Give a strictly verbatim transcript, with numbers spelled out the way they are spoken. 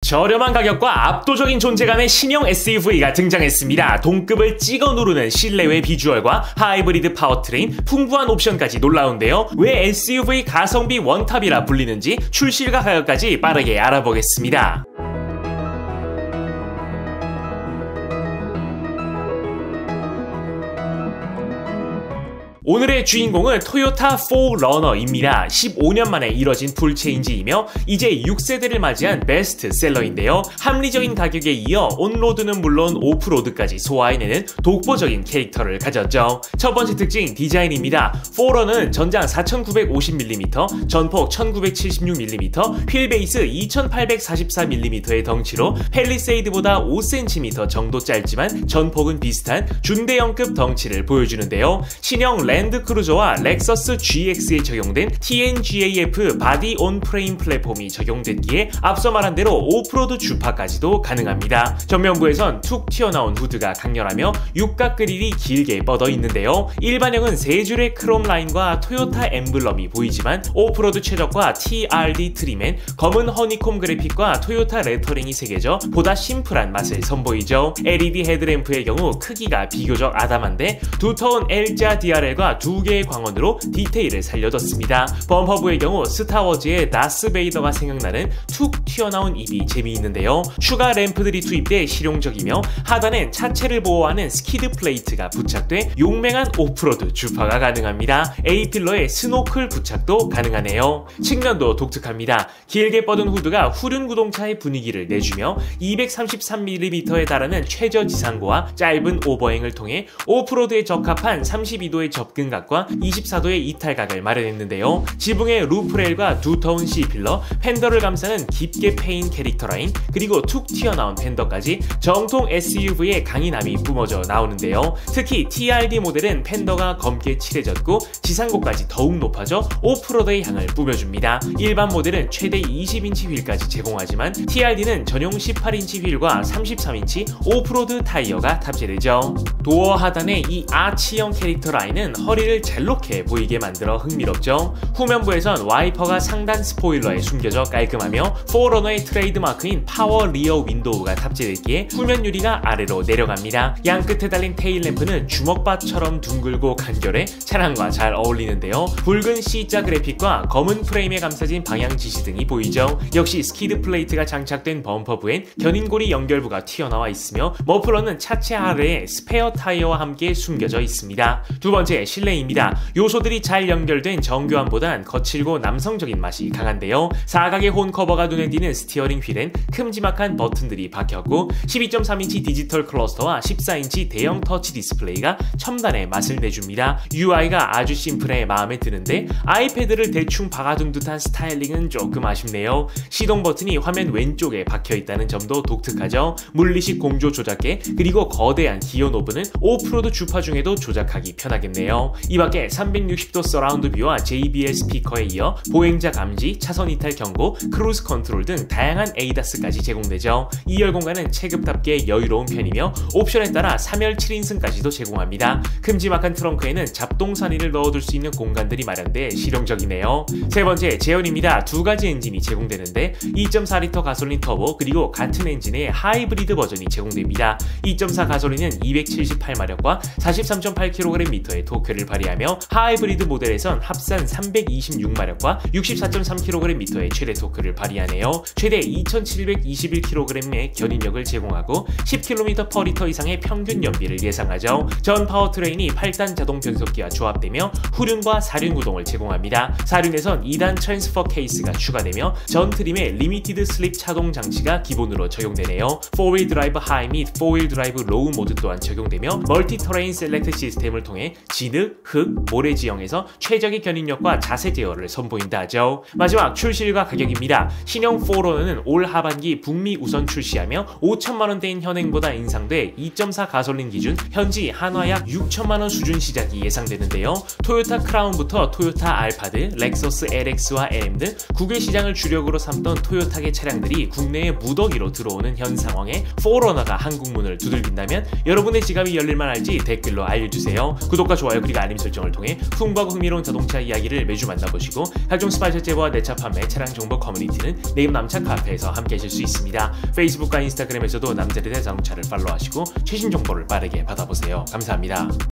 저렴한 가격과 압도적인 존재감의 신형 에스유브이가 등장했습니다. 동급을 찍어 누르는 실내외 비주얼과 하이브리드 파워트레인, 풍부한 옵션까지 놀라운데요. 왜 에스유브이 가성비 원탑이라 불리는지 출시일과 가격까지 빠르게 알아보겠습니다. 오늘의 주인공은 토요타 포러너입니다. 십오 년 만에 이뤄진 풀체인지이며 이제 육 세대를 맞이한 베스트셀러인데요. 합리적인 가격에 이어 온로드는 물론 오프로드까지 소화해내는 독보적인 캐릭터를 가졌죠. 첫 번째 특징, 디자인입니다. 포러너는 전장 사천구백오십 밀리미터, 전폭 천구백칠십육 밀리미터, 휠베이스 이천팔백사십사 밀리미터의 덩치로 팰리세이드보다 오 센티미터 정도 짧지만 전폭은 비슷한 준대형급 덩치를 보여주는데요. 신형 랜드크루저와 렉서스 지엑스에 적용된 티엔지에이에프 바디 온 프레임 플랫폼이 적용됐기에 앞서 말한 대로 오프로드 주파까지도 가능합니다. 전면부에선 툭 튀어나온 후드가 강렬하며 육각 그릴이 길게 뻗어 있는데요. 일반형은 세 줄의 크롬 라인과 토요타 엠블럼이 보이지만 오프로드 최적화 티알디 트림엔 검은 허니콤 그래픽과 토요타 레터링이 새겨져 보다 심플한 맛을 선보이죠. 엘이디 헤드램프의 경우 크기가 비교적 아담한데 두터운 L자 디알엘과 두 개의 광원으로 디테일을 살려뒀습니다. 범퍼부의 경우 스타워즈의 다스 베이더가 생각나는 툭 튀어나온 입이 재미있는데요. 추가 램프들이 투입돼 실용적이며 하단엔 차체를 보호하는 스키드 플레이트가 부착돼 용맹한 오프로드 주파가 가능합니다. A필러에 스노클 부착도 가능하네요. 측면도 독특합니다. 길게 뻗은 후드가 후륜 구동차의 분위기를 내주며 이백삼십삼 밀리미터에 달하는 최저 지상고와 짧은 오버행을 통해 오프로드에 적합한 삼십이 도의 접근각과 이십사 도의 이탈각을 마련했는데요. 지붕의 루프레일과 두터운 C필러, 팬더를 감싸는 깊게 패인 캐릭터 라인, 그리고 툭 튀어나온 팬더까지 정통 에스유브이의 강인함이 뿜어져 나오는데요. 특히 티알디 모델은 팬더가 검게 칠해졌고 지상고까지 더욱 높아져 오프로드의 향을 뿜어줍니다. 일반 모델은 최대 이십 인치 휠까지 제공하지만 티알디는 전용 십팔 인치 휠과 삼십삼 인치 오프로드 타이어가 탑재되죠. 도어 하단의 이 아치형 캐릭터 라인은 허리를 젤록해 보이게 만들어 흥미롭죠. 후면부에선 와이퍼가 상단 스포일러에 숨겨져 깔끔하며 포러너의 트레이드마크인 파워 리어 윈도우가 탑재됐기에 후면 유리가 아래로 내려갑니다. 양 끝에 달린 테일램프는 주먹밥처럼 둥글고 간결해 차량과 잘 어울리는데요. 붉은 C자 그래픽과 검은 프레임에 감싸진 방향 지시등이 보이죠. 역시 스키드 플레이트가 장착된 범퍼부엔 견인고리 연결부가 튀어나와 있으며 머플러는 차체 아래에 스페어 타이어와 함께 숨겨져 있습니다. 두 번째, 실내입니다. 요소들이 잘 연결된 정교함보단 거칠고 남성적인 맛이 강한데요. 사각의 혼 커버가 눈에 띄는 스티어링 휠엔 큼지막한 버튼들이 박혔고 십이 점 삼 인치 디지털 클러스터와 십사 인치 대형 터치 디스플레이가 첨단의 맛을 내줍니다. 유아이가 아주 심플해 마음에 드는데 아이패드를 대충 박아둔 듯한 스타일링은 조금 아쉽네요. 시동 버튼이 화면 왼쪽에 박혀있다는 점도 독특하죠. 물리식 공조 조작계 그리고 거대한 기어 노브는 오프로드 주파 중에도 조작하기 편하겠네요. 이밖에 삼백육십 도 서라운드 뷰와 제이비엘 스피커에 이어 보행자 감지, 차선 이탈 경고, 크루즈 컨트롤 등 다양한 에이다스까지 제공되죠. 이 열 공간은 체급답게 여유로운 편이며 옵션에 따라 삼 열 칠 인승까지도 제공합니다. 큼지막한 트렁크에는 잡동사니를 넣어둘 수 있는 공간들이 마련돼 실용적이네요. 세 번째, 제연입니다. 두 가지 엔진이 제공되는데 이 점 사 리터 가솔린 터보 그리고 같은 엔진의 하이브리드 버전이 제공됩니다. 이 점 사 가솔린은 이백칠십팔 마력과 사십삼 점 팔 킬로그램미터의 토크를 발휘하며 하이브리드 모델에선 합산 삼백이십육 마력과 육십사 점 삼 킬로그램미터의 최대 토크를 발휘하네요. 최대 이천칠백이십일 킬로그램의 견인력을 제공하고 십 킬로미터 퍼 리터 이상의 평균 연비를 예상하죠. 전 파워트레인이 팔 단 자동 변속기와 조합되며 후륜과 사륜 구동을 제공합니다. 사륜에선 이 단 트랜스퍼 케이스가 추가되며 전 트림에 리미티드 슬립 차동 장치가 기본으로 적용되네요. 사 휠 드라이브 하이 및 사 휠 드라이브 로우 모드 또한 적용되며 멀티 터레인 셀렉트 시스템을 통해 진흙, 흙, 모래 지형에서 최적의 견인력과 자세 제어를 선보인다 하죠. 마지막, 출시일과 가격입니다. 신형 포러너는 올 하반기 북미 우선 출시하며 오천만 원대인 현행보다 인상돼 이 점 사 가솔린 기준 현지 한화약 육천만 원 수준 시작이 예상되는데요. 토요타 크라운부터 토요타 알파드, 렉서스 엘엑스와 엘엠 등 국외 시장을 주력으로 삼던 토요타계 차량들이 국내에 무더기로 들어오는 현 상황에 포러너가 한국 문을 두들긴다면 여러분의 지갑이 열릴만 할지 댓글로 알려주세요. 구독과 좋아요 그리고 알림 설정을 통해 풍부하고 흥미로운 자동차 이야기를 매주 만나보시고 각종 스파이셜 제보와 내차 판매, 차량 정보 커뮤니티는 네임 남차 카페에서 함께 하실 수 있습니다. 페이스북과 인스타그램에서도 남자들의 자동차를 팔로우하시고 최신 정보를 빠르게 받아보세요. 감사합니다.